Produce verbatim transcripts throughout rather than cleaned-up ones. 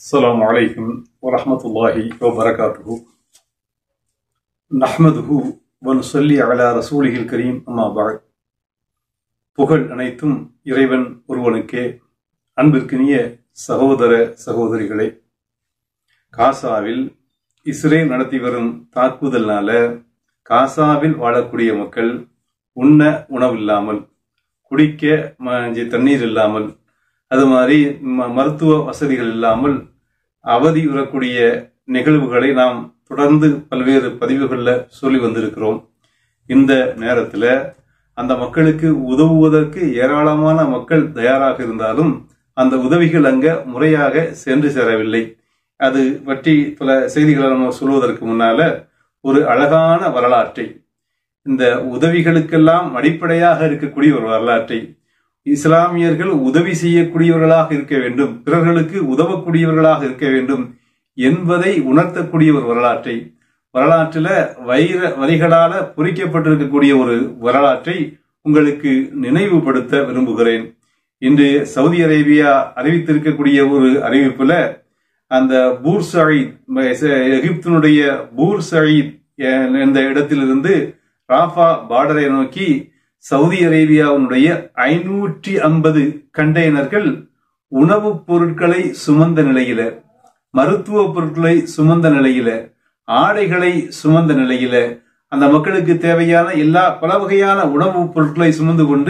السلام عليكم ورحمة الله وبركاته نحمده ونصلي على رسوله الكريم أما بعد புகழ் அனைத்தும் இறைவன் ஒருவனுக்கே. அன்பிற்கினிய சகோதர சகோதரிகளே, காசாவில் இஸ்ரேல் நடத்தி வரும் தாக்குதல்னால காசாவில் வாழக்கூடிய மக்கள் உண்ண உணவில்லாமல், குடிக்க தண்ணீர் இல்லாமல், அது மாதிரி மருத்துவ வசதிகள் இல்லாமல் அவதி வரக்கூடிய நிகழ்வுகளை நாம் தொடர்ந்து பல்வேறு பதிவுகளில் சொல்லி வந்திருக்கிறோம். இந்த நேரத்தில் அந்த மக்களுக்கு உதவுவதற்கு ஏராளமான மக்கள் தயாராக இருந்தாலும் அந்த உதவிகள் அங்க முறையாக சென்று சேரவில்லை. அது பற்றி பல செய்திகளை நம்ம சொல்வதற்கு முன்னால ஒரு அழகான வரலாற்றை, இந்த உதவிகளுக்கெல்லாம் அடிப்படையாக இருக்கக்கூடிய ஒரு வரலாற்றை, இஸ்லாமியர்கள் உதவி செய்யக்கூடியவர்களாக இருக்க வேண்டும், பிறர்களுக்கு உதவக்கூடியவர்களாக இருக்க வேண்டும் என்பதை உணர்த்தக்கூடிய ஒரு வரலாற்றை, வரலாற்றில் வைர வரிகளால பொறிக்கப்பட்டிருக்கக்கூடிய ஒரு வரலாற்றை உங்களுக்கு நினைவுபடுத்த விரும்புகிறேன். இன்று சவுதி அரேபியா அறிவித்திருக்கக்கூடிய ஒரு அறிவிப்புல அந்த பூர் சயீத், எகிப்தினுடைய பூர் சயீத் என்ற இடத்திலிருந்து ராஃபா பார்டரை நோக்கி சவுதி அரேபியாவுடைய ஐநூற்றி ஐம்பது கண்டெய்னர்கள் உணவுப் பொருட்களை சுமந்த நிலையில, மருத்துவ பொருட்களை சுமந்த நிலையில, ஆடைகளை சுமந்த நிலையில, அந்த மக்களுக்கு தேவையான எல்லா பல வகையான உணவுப் பொருட்களை சுமந்து கொண்டு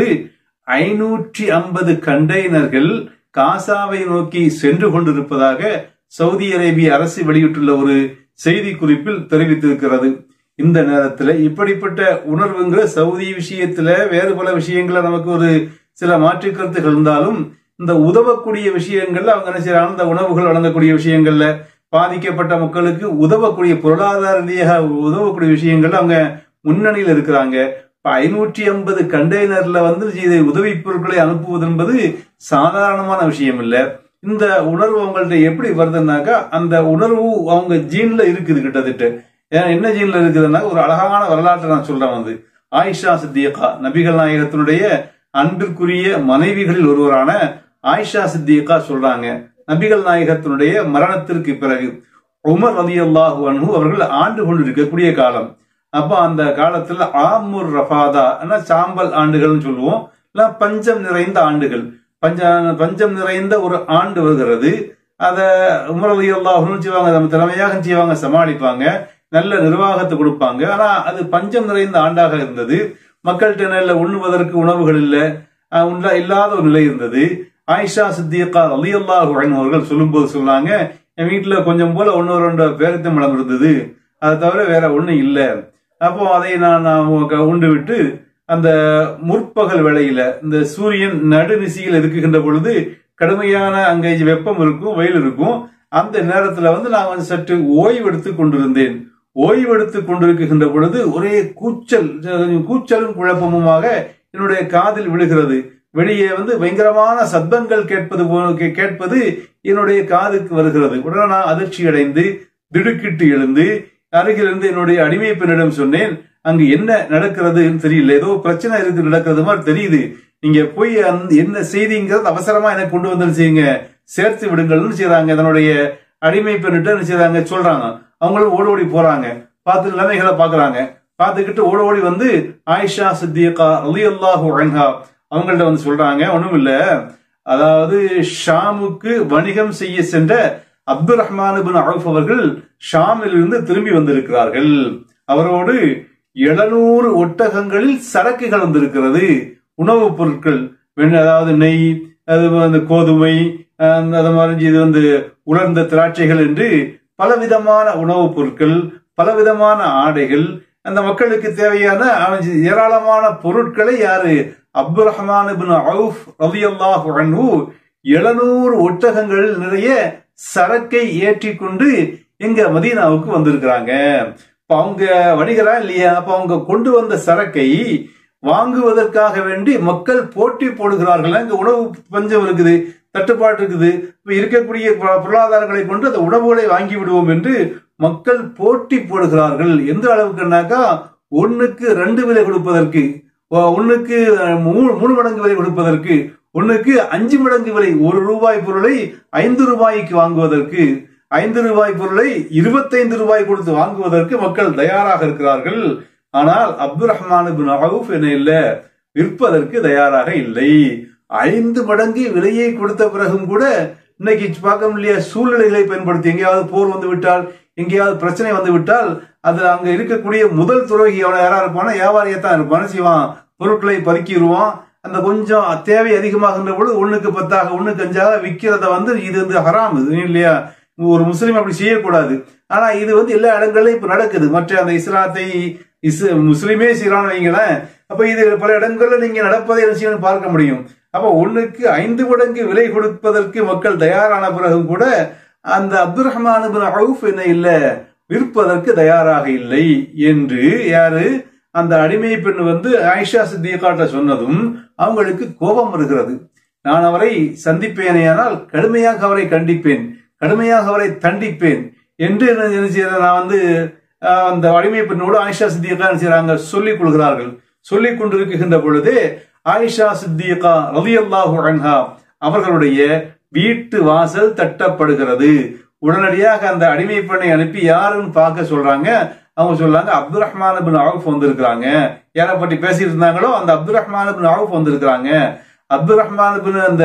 ஐநூற்றி ஐம்பது கண்டெய்னர்கள் காசாவை நோக்கி சென்று கொண்டிருப்பதாக சவுதி அரேபிய அரசு வெளியிட்டுள்ள ஒரு செய்தி குறிப்பில் தெரிவித்திருக்கிறது. இந்த நேரத்துல இப்படிப்பட்ட உணர்வுங்கிற சவுதி விஷயத்துல வேறு பல விஷயங்கள நமக்கு ஒரு சில மாற்று கருத்துகள் இருந்தாலும், இந்த உதவக்கூடிய விஷயங்கள்ல அவங்க என்ன செய்யறாங்க, அந்த உணவுகள் வழங்கக்கூடிய விஷயங்கள்ல பாதிக்கப்பட்ட மக்களுக்கு உதவக்கூடிய பொருளாதார ரீதியாக உதவக்கூடிய விஷயங்கள்ல அவங்க முன்னணியில் இருக்கிறாங்க. இப்ப ஐநூற்றி ஐம்பது கண்டெய்னர்ல வந்து இதை உதவி பொருட்களை அனுப்புவது என்பது சாதாரணமான விஷயம் இல்லை. இந்த உணர்வு அவங்கள்ட்ட எப்படி வருதுன்னாக்கா, அந்த உணர்வு அவங்க ஜீன்ல இருக்குது கிட்டத்தட்ட. என்ன ஜீன்ல இருக்குதுன்னா, ஒரு அழகான வரலாற்றை நான் சொல்றேன். வந்து ஆயிஷா சித்திகா, நபிகள் நாயகத்தினுடைய அன்பிற்குரிய மனைவிகளில் ஒருவரான ஆயிஷா சித்திகா சொல்றாங்க, நபிகள் நாயகத்தினுடைய மரணத்திற்கு பிறகு உமர் ரலியல்லாஹு அன்ஹு அவர்கள் ஆண்டு கொண்டிருக்கக்கூடிய காலம். அப்ப அந்த காலத்துல ஆமுர் ரஃபாதா, சாம்பல் ஆண்டுகள்னு சொல்லுவோம், இல்ல பஞ்சம் நிறைந்த ஆண்டுகள், பஞ்ச பஞ்சம் நிறைந்த ஒரு ஆண்டு வருகிறது. அத உமர் ரலியல்லாஹு செய்வாங்க, நம்ம தலைமையாக செய்வாங்க, சமாளிப்பாங்க, நல்ல நிர்வாகத்தை கொடுப்பாங்க. ஆனா அது பஞ்சம் நிறைந்த ஆண்டாக இருந்தது. மக்கள்கிட்ட நல்ல உண்ணுவதற்கு உணவுகள் இல்லை, இல்லாத ஒரு நிலை இருந்தது. ஆயிஷா சித்திகா ரலியல்லாஹு அன்ஹா அவர்கள் சொல்லும் போது சொன்னாங்க, என் வீட்டுல கொஞ்சம் போல ஒன்னு ரெண்டு பேரித்தம்பழம் இருந்தது, அதை தவிர வேற ஒண்ணு இல்லை. அப்போ அதை நான் உண்டு விட்டு அந்த முற்பகல் வேளையில, இந்த சூரியன் நடுநிசையில் இருக்குகின்ற பொழுது கடுமையான அங்கே வெப்பம் இருக்கும், வெயில் இருக்கும், அந்த நேரத்துல வந்து நான் வந்து சற்று ஓய்வெடுத்து கொண்டிருந்தேன். ஓய்வெடுத்து கொண்டிருக்கின்ற பொழுது ஒரே கூச்சல், கூச்சலும் குழப்பமுமாக என்னுடைய காதில் விழுகிறது. வெளியே வந்து பயங்கரமான சத்தங்கள் கேட்பது கேட்பது என்னுடைய காதுக்கு வருகிறது. உடனே நான் அதிர்ச்சி அடைந்து திடுக்கிட்டு எழுந்து அருகிலிருந்து என்னுடைய அடிமை பெண்ணிடம் சொன்னேன், அங்கு என்ன நடக்கிறதுன்னு தெரியல, ஏதோ பிரச்சனை இருக்கு நடக்கிறது மாதிரி தெரியுது, நீங்க போய் என்ன செய்திங்கிறது அவசரமா எனக்கு கொண்டு வந்து செய்யுங்க, சேர்த்து விடுங்கள்னு செய்யறாங்க. அதனுடைய அடிமை பெண்ணிட்ட என்ன செய்யறாங்க சொல்றாங்க. அவங்களும் ஓடி ஓடி போறாங்க, பார்த்து நிலைமைகளை பாக்குறாங்க. பார்த்துக்கிட்டு ஓடி ஓடி வந்து ஆயிஷா சித்திகா ரலியல்லாஹு அன்ஹா அவங்கள்ட்ட வந்து சொல்றாங்க, ஒண்ணும் இல்ல, அதாவது ஷாமுக்கு வணிகம் செய்ய சென்ற அப்துல் ரஹ்மான் இப்னு அவுஃப் அவர்கள் ஷாமில் இருந்து திரும்பி வந்திருக்கிறார்கள். அவரோடு எழுநூறு ஒட்டகங்களில் சரக்குகள் வந்திருக்கிறது, உணவுப் பொருட்கள், அதாவது நெய், அது வந்து கோதுமை, அது மாதிரி இது வந்து உலர்ந்த திராட்சைகள் என்று பலவிதமான உணவுப் பொருட்கள், பலவிதமான ஆடைகள், அந்த மக்களுக்கு தேவையான ஏராளமான பொருட்களை யாரு அப்துல் ரஹ்மான் இப்னு அவுஃப் ரலியல்லாஹு அன்ஹு எழுநூறு ஒட்டகங்கள் நிறைய சரக்கை ஏற்றி கொண்டு எங்க மதீனாவுக்கு வந்திருக்கிறாங்க. அவங்க வணிகரா இல்லையா? அப்ப அவங்க கொண்டு வந்த சரக்கை வாங்குவதற்காக வேண்டி மக்கள் போட்டி போடுகிறார்கள். அங்க உணவு பஞ்சம் இருக்குது, தட்டுப்பாடு இருக்குது, இப்ப இருக்கக்கூடிய பொருளாதாரங்களை கொண்டு அந்த உணவுகளை வாங்கி விடுவோம் என்று மக்கள் போட்டி போடுகிறார்கள். எந்த அளவுக்குன்னாக்கா, ஒன்னுக்கு ரெண்டு விலை கொடுப்பதற்கு, ஒன்னுக்கு மூணு மூணு மடங்கு விலை கொடுப்பதற்கு, ஒண்ணுக்கு அஞ்சு மடங்கு விலை, ஒரு ரூபாய் பொருளை ஐந்து ரூபாய்க்கு வாங்குவதற்கு, ஐந்து ரூபாய் பொருளை இருபத்தைந்து ரூபாய் கொடுத்து வாங்குவதற்கு மக்கள் தயாராக இருக்கிறார்கள். ஆனால் அப்துல் ரஹ்மான் இப்னு அவுஃப் என்ன இல்ல, விற்பதற்கு தயாராக இல்லை. ஐந்து மடங்கு விலையை கொடுத்த பிறகும் கூட இன்னைக்கு பார்க்க முடியாத சூழ்நிலைகளை பயன்படுத்தி எங்கேயாவது போர் வந்து விட்டால், எங்கேயாவது பிரச்சனை வந்து விட்டால், அது அங்க இருக்கக்கூடிய முதல் துரோகி அவனை யாரா இருப்பானா, வியாபாரியத்தான் இருப்பான செய்வான், பொருட்களை பதுக்கிடுவான். அந்த கொஞ்சம் தேவை அதிகமாகின்ற பொழுது ஒண்ணுக்கு பத்தாக ஒண்ணுக்கு அஞ்சாக விற்கிறத வந்து இது வந்து ஹராம் இல்லையா, ஒரு முஸ்லீம் அப்படி செய்யக்கூடாது. ஆனா இது வந்து எல்லா இடங்கள்லயும் இப்ப நடக்குது. மற்ற அந்த இஸ்லாத்தை இஸ் முஸ்லீமே செய்யறான்னு வைங்களேன். அப்ப இது பல இடங்கள்ல நீங்க நடப்பதை என்ன பார்க்க முடியும். அப்ப ஒண்ணுக்கு ஐந்து மடங்கு விலை கொடுப்பதற்கு மக்கள் தயாரான பிறகும் கூட அந்த அப்துல் ரஹ்மான் இப்னு அவுஃப் என்ன இல்ல, விற்பதற்கு தயாராக இல்லை என்று யாரு அந்த அடிமை பெண் வந்து ஆயிஷா சித்திகாட்ட சொன்னதும் அவங்களுக்கு கோபம் வருகிறது. நான் அவரை சந்திப்பேனேயானால் கடுமையாக அவரை கண்டிப்பேன், கடுமையாக அவரை தண்டிப்பேன் என்று நான் வந்து அந்த அடிமை பெண்ணோடு ஆயிஷா சித்திகா செய்யறாங்க, சொல்லிக் கொள்கிறார்கள். சொல்லிக் கொண்டிருக்கின்ற பொழுது ஆயிஷா சித்திகா ரலியல்லாஹு அன்ஹா அவர்களுடைய வீட்டு வாசல் தட்டப்படுகிறது. உடனடியாக அந்த அடிமை பெண்ணை அனுப்பி யாருன்னு பார்க்க சொல்றாங்க. அவங்க சொல்றாங்க அப்துல் ரஹ்மான் இப்னு அவுஃப் வந்திருக்கிறாங்க. யாரை பற்றி பேசிட்டு இருந்தாங்களோ அந்த அப்துல் ரஹ்மான் இப்னு அவுஃப் வந்திருக்கிறாங்க. அப்துல் ரஹ்மான் இப்னு அந்த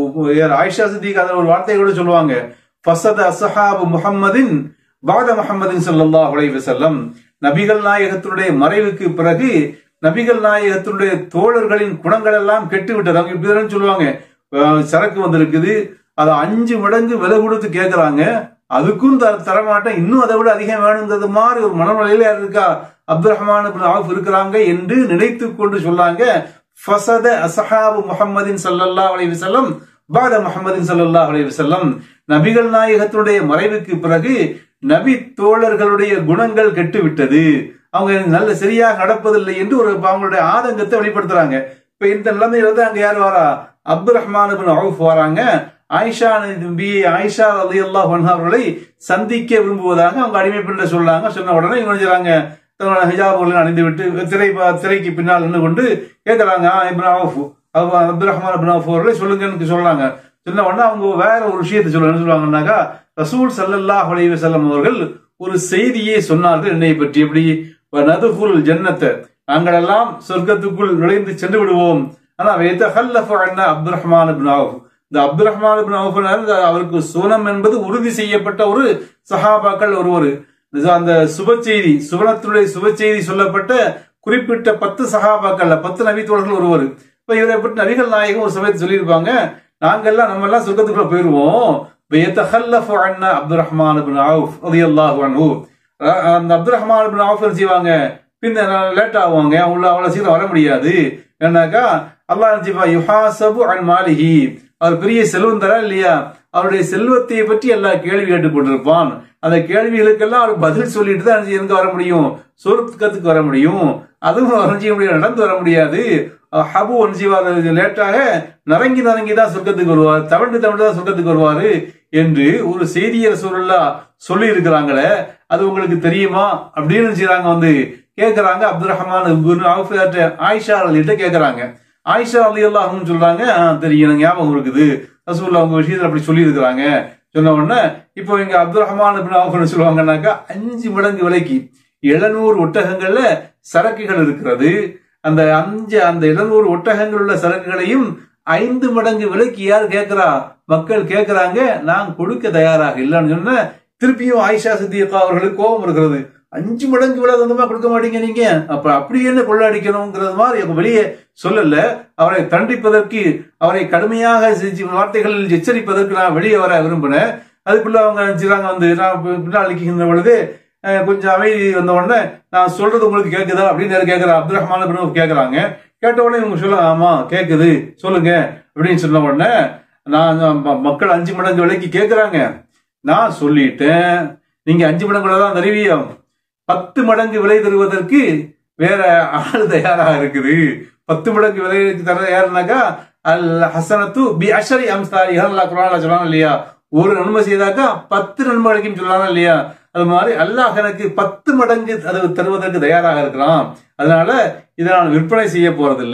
ஆயிஷா சித்திகா ஒரு வார்த்தை கூட சொல்லுவாங்க, ஃபஸத அஸ்ஹாபு முஹம்மதின் பாத முஹம்மதின் ஸல்லல்லாஹு அலைஹி வஸல்லம், நபிகள் நாயகத்தினுடைய மறைவுக்கு பிறகு நபிகள் நாயகத்தினுடைய தோழர்களின் குணங்கள் எல்லாம் கெட்டு விட்டது. அவங்க இப்படிதான் சொல்லுவாங்க, சரக்கு வந்திருக்குது, அதை அஞ்சு மடங்கு விலை கொடுத்து கேட்கிறாங்க, அதுக்கும் தரமாட்டேன், இன்னும் அதை விட அதிகம் வேணுங்கிறது மாதிரி ஒரு மனநிலையில இருக்கா அப்துல் ரஹ்மான் இப்னு அவுஃப் இருக்கிறாங்க என்று நினைத்து கொண்டு சொல்லாங்க. ஃபஸத அஸ்ஹாபு முஹம்மதின் ஸல்லல்லாஹு அலைஹி வஸல்லம் பாத முஹம்மதின் ஸல்லல்லாஹு அலைஹி வஸல்லம், நபிகள் நாயகத்தினுடைய மறைவுக்கு பிறகு நபி தோழர்களுடைய குணங்கள் கெட்டு விட்டது, அவங்க நல்ல சரியாக நடப்பதில்லை என்று ஒரு அவங்களுடைய ஆதங்கத்தை வெளிப்படுத்துறாங்க. இப்ப இந்த நிலைமையில தான் அங்க யார் வரா, அப்துல் ரஹ்மான் இப்னு அவுஃப் வராங்க. ஆயிஷா நபி ஆயிஷா ரலியல்லாஹு அன்ஹா அவர்களை சந்திக்க விரும்புவதாக அவங்க அடிமை பெண்ண சொல்றாங்க. சொன்ன உடனே இவங்க செய்றாங்க, தன்னோட ஹிஜாபுகளை அணிந்து விட்டு திரை திரைக்கு பின்னால் நின்று கொண்டு கேட்கிறாங்க, ibn Awf Abdul Rahman ibn Awf அவர்களை சொல்லுங்கன்னு சொல்றாங்க. சொன்ன உடனே அவங்க வேற ஒரு விஷயத்தை சொல்ல என்ன சொல்லுவாங்கன்னாக்கா, ரசூல் ஸல்லல்லாஹு அலைஹி வஸல்லம் அவர்கள் ஒரு செய்தியை சொன்னார்கள் என்னை பற்றி, எப்படி நதுகுல் ஜன்னத்தை, நாங்கள் எல்லாம் சொர்க்கத்துக்குள் நுழைந்து சென்று விடுவோம். ஆனா வைத்தஹல்லஃபு அன்னா அப்துல் ரஹ்மான் இப்னு அவுஃப், இந்த அப்துல் ரஹ்மான் இப்னு அவுஃப் அவருக்கு சூனம் என்பது உறுதி செய்யப்பட்ட ஒரு சஹாபாக்கள் ஒருவர். அந்த சுப செய்தி சுவனத்தினுடைய சுப செய்தி சொல்லப்பட்ட குறிப்பிட்ட பத்து சஹாபாக்கள், பத்து நபித்தோழர்கள் ஒருவர். இப்ப இவரை பற்றி நபிகள் நாயகம் ஒரு சமயத்தை சொல்லியிருப்பாங்க, நாங்கெல்லாம் நம்ம எல்லாம் சொர்க்கத்துக்குள்ள போயிருவோம். வைத்தஹல்லஃபு அன்னா அப்துல் ரஹ்மான் இப்னு அவுஃப் ரலியல்லாஹு அன்ஹு, அந்த அப்துல் ரஹ்மான் இப்னு அவுஃப் செய்வாங்க, பின்ன லேட் ஆகுவாங்க, உள்ள அவ்வளவு சீக்கிரம் வர முடியாது. என்னக்கா அல்லாஹ் யுஹாசபு அன் மாலிஹி, அவர் பெரிய செல்வம் தரா இல்லையா, அவருடைய செல்வத்தை பற்றி எல்லா கேள்வி கேட்டுக் கொண்டிருப்பான். அந்த கேள்விகளுக்கெல்லாம் அவர் பதில் சொல்லிட்டு தான் எங்க வர முடியும், சொர்க்கத்துக்கு வர முடியும். அதுவும் செய்ய முடியாது, நடந்து வர முடியாது. ஹபு ஒன்சிவார் லேட்டாக நரங்கி நரங்கி தான் சொர்க்கத்துக்கு வருவார், தவண்டு தவண்டு தான் சொர்க்கத்துக்கு வருவாரு என்று ஒரு செய்தியை ரசூலுல்லாஹ் சொல்லி இருக்கிறாங்களே, அது உங்களுக்கு தெரியுமா அப்படின்னு செய்றாங்க. வந்து கேட்கிறாங்க Abdul Rahman ibn Awf Aisha ரலியல்லாஹு கேட்கிறாங்க. ஆயிஷா ரலியல்லாஹு சொல்றாங்க, தெரியும், ஞாபகம் இருக்குது, ரசூலுல்லாஹ் அவங்க விஷயத்துல அப்படி சொல்லி இருக்கிறாங்க. சொன்ன உடனே இப்போ இங்க அப்துல் ரஹ்மான் இப்னு அவுஃப் சொல்லுவாங்கன்னாக்கா, அஞ்சு மடங்கு விலைக்கு எழுநூறு ஒட்டகங்கள்ல சரக்குகள் இருக்கிறது. அந்த அஞ்சு அந்த எழுநூறு ஒட்டகங்கள் உள்ள சரக்குகளையும் ஐந்து மடங்கு விலைக்கு யார் கேட்கிறா, மக்கள் கேட்கிறாங்க, நான் கொடுக்க தயாராக இல்லைன்னு சொன்ன. திருப்பியும் ஆயிஷா சித்திகா அவர்களுக்கு கோபம் இருக்கிறது, அஞ்சு மடங்கு விலை சொந்தமா கொடுக்க மாட்டீங்க நீங்க, அப்ப அப்படி என்ன கொள்ளாடிக்கணும்ங்கிறது மாதிரி வெளியே சொல்லல. அவரை தண்டிப்பதற்கு, அவரை கடுமையாக வார்த்தைகளில் எச்சரிப்பதற்கு நான் வெளியே வர விரும்பினேன். அதுக்குள்ள அவங்க நினைச்சாங்க வந்து நான் பின்னால் நிற்கின்ற பொழுது கொஞ்சம் அமைதி வந்த உடனே, நான் சொல்றது உங்களுக்கு கேட்குதா அப்படின்னு கேட்கிற அப்துல் ரஹ்மான் இப்னு அவுஃப் கேட்கறாங்க. கேட்ட உடனே இவங்க சொல்லுங்க, ஆமா கேட்குது சொல்லுங்க அப்படின்னு சொன்ன உடனே, நான் மக்கள் அஞ்சு மடங்கு விலைக்கு கேட்கிறாங்க, நான் சொல்லிட்டேன், நீங்க அஞ்சு மடங்கு தான் தருவியா, பத்து மடங்கு விலை தருவதற்கு வேற ஆள் தயாராக இருக்குது. பத்து மடங்கு விலை தர யாருனாக்கா அல் ஹசனத்து பி அஷரி அம்சாரி, அல்லாஹ் குர்ஆன்ல சொல்றாங்க இல்லையா, ஒரு நன்மை செய்தாக்கா பத்து நன்மை கிடைக்கும் சொல்றாங்க இல்லையா, அது மாதிரி அல்லாஹ் எனக்கு பத்து மடங்கு அது தருவதற்கு தயாராக இருக்கிறான். அதனால இதை நான் விற்பனை செய்ய போறதில்லை,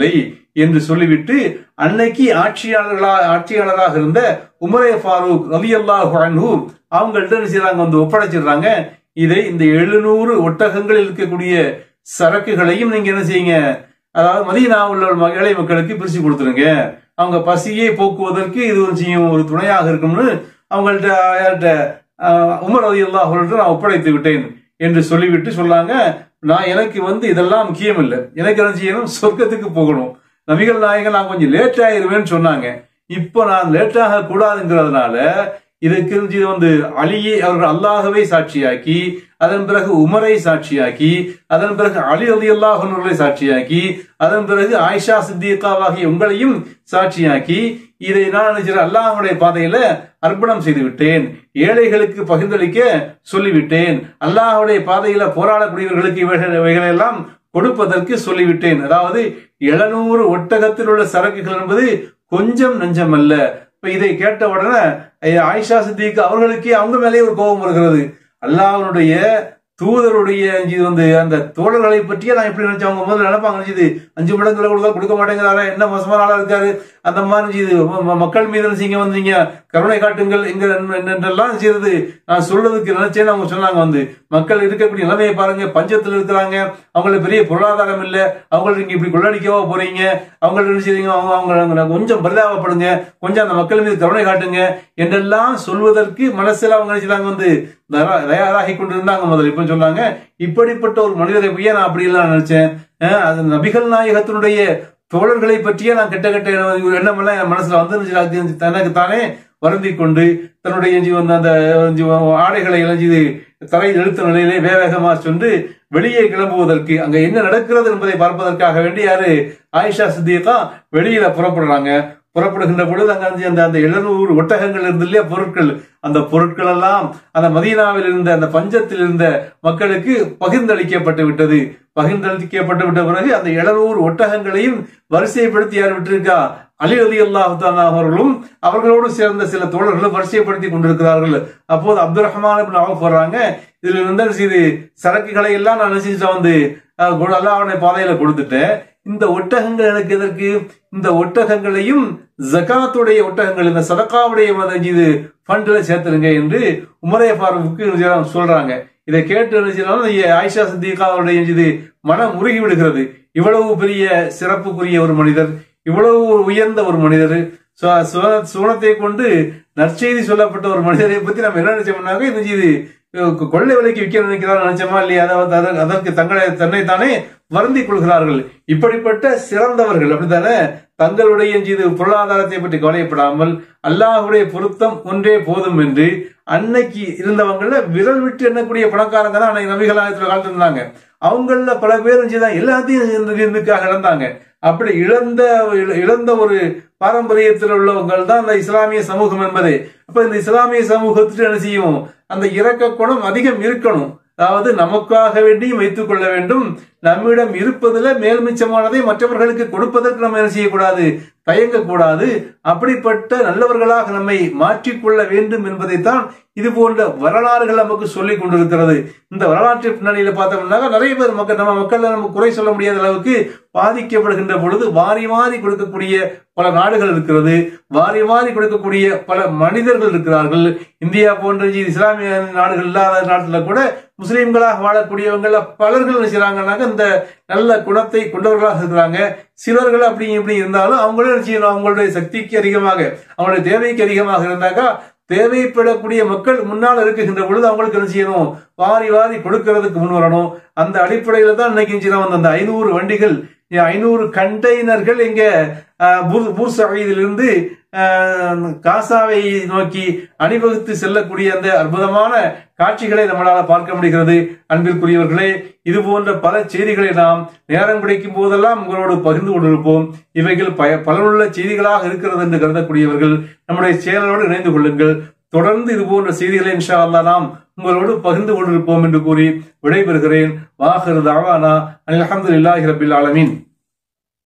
என்று சொல்லிவிட்டு அன்னைக்கு ஆட்சியாளர்களா ஆட்சியாளராக இருந்த உமரே ஃபாரூக் ரலியல்லாஹு அன்ஹு அவங்கள்ட்ட என்ன செய்றாங்க, வந்து ஒப்படைச்சிடுறாங்க. இதை இந்த எழுநூறு ஒட்டகங்களில் இருக்கக்கூடிய சரக்குகளையும் நீங்க என்ன செய்யுங்க, அதாவது மதீனாவில் உள்ள ஏழை மக்களுக்கு பிரிச்சு கொடுத்துருங்க, அவங்க பசியை போக்குவதற்கு இது ஒரு செய்யும் ஒரு துணையாக இருக்கும்னு அவங்கள்ட்ட உமர் ரலியல்லாஹு அன்ஹு நான் ஒப்படைத்து விட்டேன் என்று சொல்லிவிட்டு சொல்லாங்க. நான் எனக்கு வந்து இதெல்லாம் முக்கியம் இல்லை, எனக்கு என்ன செய்யணும், சொர்க்கத்துக்கு போகணும். நபிகள் நாயகன் நான் கொஞ்சம் லேட் ஆயிருவேன்னு சொன்னாங்க. இப்போ நான் லேட்டாக கூடாதுங்கிறதுனால இதுக்கு இது வந்து அலியை அவர்கள் அல்லாஹ்வை சாட்சியாக்கி, அதன் பிறகு உமரை சாட்சியாக்கி, அதன் பிறகு அலி ரலியல்லாஹு அன்ஹுவை சாட்சியாக்கி, அதன் பிறகு ஆயிஷா சித்திகாவாகிய உங்களையும் சாட்சியாக்கி, இதை நான் நினைச்சேன் அல்லாஹ்வுடைய பாதையில அர்ப்பணம் செய்து விட்டேன், ஏழைகளுக்கு பகிர்ந்தளிக்க சொல்லிவிட்டேன், அல்லாஹ்வுடைய பாதையில போராடக்கூடியவர்களுக்கு இவைகள் இவைகளெல்லாம் கொடுப்பதற்கு சொல்லிவிட்டேன். அதாவது எழுநூறு ஒட்டகத்தில் உள்ள சரக்குகள் என்பது கொஞ்சம் நஞ்சம் அல்ல. இப்ப இதை கேட்ட உடனே ஆயிஷா சித்திக்கு அவர்களுக்கே அவங்க மேலேயே ஒரு கோபம் வருகிறது. அல்லாஹ்வுடைய தூதருடைய வந்து அந்த தோழர்களை பற்றியே நான் எப்படி நினைச்சேன், அவங்க முதல்ல நினைப்பாங்க நினைச்சது அஞ்சு மடங்குல கொடுத்தா கொடுக்க மாட்டேங்கிறாரு, என்ன மோசமான ஆளா இருக்காரு, அந்த மாதிரி இது மக்கள் மீது நீங்க வந்து நீங்க கருணை காட்டுங்கள் எங்க என்றெல்லாம் செய்யறது நான் சொல்றதுக்கு நினைச்சேன்னு அவங்க சொன்னாங்க. வந்து மக்கள் இருக்கக்கூடிய நிலைமையை பாருங்க, பஞ்சத்தில் இருக்கிறாங்க, அவங்களுக்கு பெரிய பொருளாதாரம் இல்லை, அவங்களுக்கு நீங்க இப்படி கொள்ளடிக்கவா போறீங்க, அவங்களுக்கு என்ன செய்றீங்க, அவங்க அவங்க கொஞ்சம் பரிதாபப்படுங்க, கொஞ்சம் அந்த மக்கள் மீது கருணை காட்டுங்க என்றெல்லாம் சொல்வதற்கு மனசுல அவங்க நினைச்சாங்க வந்து தயாராகி கொண்டிருந்தாங்க. முதல்ல இப்ப சொன்னாங்க இப்படிப்பட்ட ஒரு மனிதரை பைய நான் அப்படி எல்லாம் நினைச்சேன், அது நபிகள் நாயகத்தினுடைய தோழர்களை பற்றியே நான் கெட்ட கெட்ட எண்ணம் எல்லாம் என் மனசுல வந்து தனக்கு தானே வருந்தி கொண்டு தன்னுடைய அந்த ஆடைகளை இழஞ்சி தரையில் எழுத்த நிலையிலே வேகமாக சென்று வெளியே கிளம்புவதற்கு அங்க என்ன நடக்கிறது என்பதை பார்ப்பதற்காக வேண்டி யாரு ஆயிஷா சித்திகா வெளியில புறப்படுறாங்க. புறப்படுகின்ற பொழுது அங்க அந்த அந்த எழுநூறு ஒட்டகங்கள் இருந்து இல்லையா பொருட்கள், அந்த பொருட்கள் எல்லாம் அந்த மதீனாவில் இருந்த அந்த பஞ்சத்தில் இருந்த மக்களுக்கு பகிர்ந்தளிக்கப்பட்டு விட்டது. பகிர்ந்தளிக்கப்பட்டு விட்ட பிறகு அந்த எழுநூறு ஒட்டகங்களையும் வரிசைப்படுத்தி யார் விட்டிருக்கா, அலி ரலியல்லாஹு தஆலா அவர்களும் அவர்களோடு சேர்ந்த சில தோழர்களும் வரிசைப்படுத்தி கொண்டிருக்கிறார்கள். அப்போது அப்துல் ரஹ்மான் இப்னு அவுஃப் வர்றாங்க. இதுல இருந்த இது சரக்குகளை எல்லாம் நான் நினைச்சிட்டு வந்து அல்லாஹ்வுடைய பாதையில கொடுத்துட்டேன், இந்த ஒட்டகங்கள் எனக்கு எதற்கு, இந்த ஒட்டகங்களையும் ஜகாத்துடைய ஒட்டகங்கள் இந்த சதகாவுடைய இது ஃபண்ட்ல சேர்த்துருங்க என்று உமரே ஃபாரூக்கு சொல்றாங்க. இதை கேட்டு ஆயிஷா சித்திகாவுடைய இது மனம் உருகி விடுகிறது. இவ்வளவு பெரிய சிறப்புக்குரிய ஒரு மனிதர், இவ்வளவு உயர்ந்த ஒரு மனிதர், சுவனத்தை கொண்டு நற்செய்தி சொல்லப்பட்ட ஒரு மனிதரை பத்தி நம்ம என்ன நினைச்சோம்னாக்க இந்த இது கொள்ளை விலைக்கு விற்க நினைக்கிறார் நினைச்சோமா இல்லையா, அதாவது அதற்கு தங்களை தன்னைத்தானே வருந்தி கொள்கிறார்கள். இப்படிப்பட்ட சிறந்தவர்கள் அப்படித்தானே தங்களுடைய இது பொருளாதாரத்தை பற்றி கவலைப்படாமல் அல்லாஹ்வுடைய பொருத்தம் ஒன்றே போதும் என்று அன்னைக்கு இருந்தவங்கள விரல் விட்டு எண்ணக்கூடிய பணக்காரங்க தான் அன்னைக்கு நபிகளாயத்துல காலத்துல இருந்தாங்க. அவங்கள பல பேர் எல்லாத்தையும் இருந்துக்காக இழந்தாங்க. அப்படி இழந்த இழந்த ஒரு பாரம்பரியத்தில் உள்ளவங்கள் தான் அந்த இஸ்லாமிய சமூகம் என்பதே. அப்ப இந்த இஸ்லாமிய சமூகத்துக்கு என்ன செய்யும், அந்த இரக்க குணம் அதிகம் இருக்கணும். அதாவது நமக்காக வேண்டியும் வைத்துக் கொள்ள வேண்டும், நம்மிடம் இருப்பதுல மேல் மிச்சமானதை மற்றவர்களுக்கு கொடுப்பதற்கு நம்ம என்ன செய்யக்கூடாது, தயங்கக்கூடாது. அப்படிப்பட்ட நல்லவர்களாக நம்மை மாற்றிக்கொள்ள வேண்டும் என்பதைத்தான் இது போன்ற வரலாறுகள் நமக்கு சொல்லிக் கொண்டிருக்கிறது. இந்த வரலாற்று பின்னணியில பார்த்தோம்னா நிறைய பேர் மக்கள் நம்ம மக்கள் நம்ம குறை சொல்ல முடியாத அளவுக்கு பாதிக்கப்படுகின்ற பொழுது வாரி வாரி கொடுக்கக்கூடிய பல நாடுகள் இருக்கிறது, வாரி வாரி கொடுக்கக்கூடிய பல மனிதர்கள் இருக்கிறார்கள். இந்தியா போன்ற இஸ்லாமிய நாடுகள் இல்லாத நாட்டுல கூட முஸ்லீம்களாக வாழக்கூடியவங்கள பலர்கள் செய்யறாங்கன்னாக்க இந்த நல்ல குணத்தை கொண்டவர்களாக இருக்கிறாங்க. சிலர்கள் அப்படி இப்படி இருந்தாலும் அவங்களும் செய்யணும், அவங்களுடைய சக்திக்கு அதிகமாக அவங்களுடைய தேவைக்கு அதிகமாக இருந்தாக்கா தேவைப்படக்கூடிய மக்கள் முன்னால் இருக்குகின்ற பொழுது அவங்களுக்கு என்ன செய்யணும், வாரி வாரி கொடுக்கறதுக்கு முன் வரணும். அந்த அடிப்படையில தான் இன்னைக்கு அந்த ஐநூறு வண்டிகள் ஐநூறு கண்டெய்னர்கள் இங்க பூர்சையிலிருந்து காசாவை நோக்கி அணிவகுத்து செல்லக்கூடிய அந்த அற்புதமான காட்சிகளை நம்மளால பார்க்க முடிகிறது. அன்பிற்குரியவர்களே, இது போன்ற பல செய்திகளை நாம் நேரம் கிடைக்கும் போதெல்லாம் உங்களோடு பகிர்ந்து கொண்டிருப்போம். இவைகள் பய பலனுள்ள செய்திகளாக இருக்கிறது என்று கருதக்கூடியவர்கள் நம்முடைய சேனலோடு இணைந்து கொள்ளுங்கள். தொடர்ந்து இது போன்ற செய்திகளை இன்ஷா அல்லாஹ் நாம் உங்களோடு பகிர்ந்து கொண்டிருப்போம் என்று கூறி விடைபெறுகிறேன். வாஹிரு தஅவானா அல்ஹம்துலில்லாஹி ரப்பில் ஆலமீன்.